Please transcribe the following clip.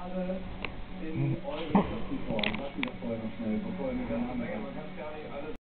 gerade in eure Form. Sag mir das vorher noch schnell, bevor ihr mit der Name